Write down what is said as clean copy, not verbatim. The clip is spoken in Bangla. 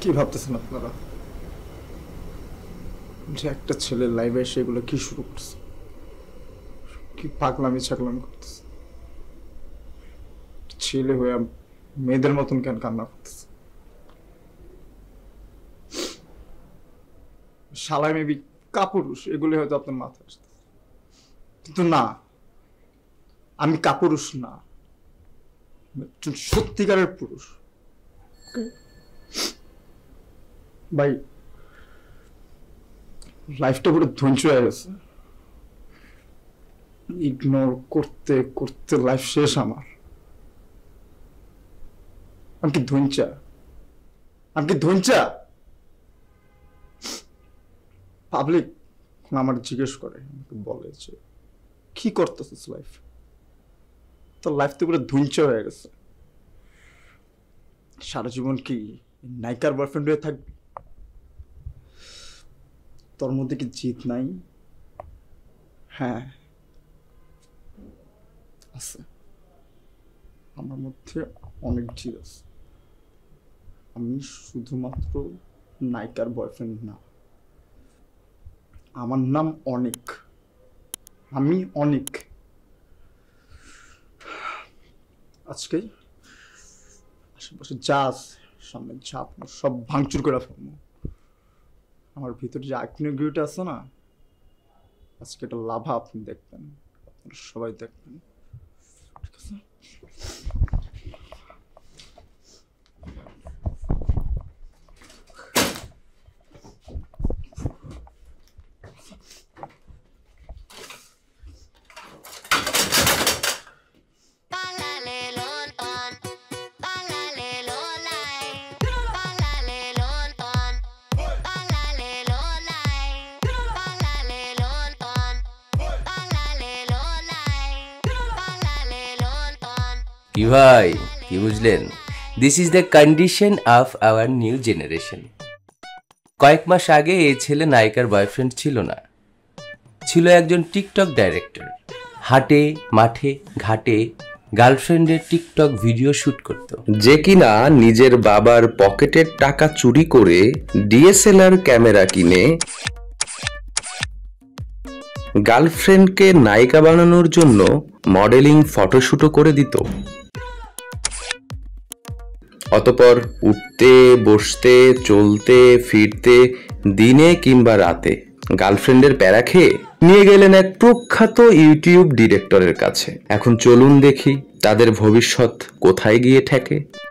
কি ভাবতেছেন আপনারা যে একটা ছেলে লাইভে এসে এগুলো কি শুরু করছে? কি পাগলামি ছাগলামি করতেছে? ছেলে হয়ে মেয়েদের মতন কেন কান্না করতেছে? শালায় মেবি কাপুরুষ, এগুলি হয়তো আপনার মাথায় আসতেছে, কিন্তু না, আমি কাপুরুষ না, একজন সত্যিকারের পুরুষ। ভাই লাইফটা পুরো ধ্বংস হয়ে গেছে, ইগনোর করতে করতে লাইফ শেষ আমার। আমি কি ধৈঞ্চা? আমি কি ধৈঞ্চা? পাবলিক আমার জিজ্ঞেস করে, আমাকে বলে যে কি করতেছিস লাইফ? তোর লাইফ তো পুরো ধৈঞ্চা হয়ে গেছে, সারা জীবন কি নায়িকার বয়ফ্রেন্ড হয়ে থাকবি? তোর মধ্যে কি জিত নাই? হ্যাঁ আছে, আমার মধ্যে অনেক জিত আছে। আমি শুধুমাত্র নায়িকার বয়ফ্রেন্ড না, আমার নাম অনেক, আমি অনেক। আজকে আশেপাশে যা আছে, সামনে যা সব ভাঙচুর করে ফেলবো। আমার ভিতরে যে আগ্নেয়গিরিটা আছে না, আজকে এটা লাভা আপনি দেখবেন, আপনারা সবাই দেখবেন, ঠিক আছে? কি ভাই, কি বুঝলেন? This is the condition of our new generation. কয়েক মাস আগে এই ছেলে নায়িকার বয়ফ্রেন্ড ছিল না, ছিল একজন টিকটক ডাইরেক্টর। হাটে মাঠে ঘাটে গার্লফ্রেন্ডের টিকটক ভিডিও শুট করত, যে কিনা নিজের বাবার পকেটের টাকা চুরি করে ডিএসএলআর ক্যামেরা কিনে গার্লফ্রেন্ডকে নায়িকা বানানোর জন্য মডেলিং ফটোশুটও করে দিত। অতঃপর উঠতে বসতে চলতে ফিরতে দিনে কিংবা রাতে গার্লফ্রেন্ডের প্যারা খেয়ে নিয়ে গেলেন এক প্রখ্যাত ইউটিউব ডিরেক্টরের কাছে। এখন চলুন দেখি তাদের ভবিষ্যৎ কোথায় গিয়ে ঠেকে।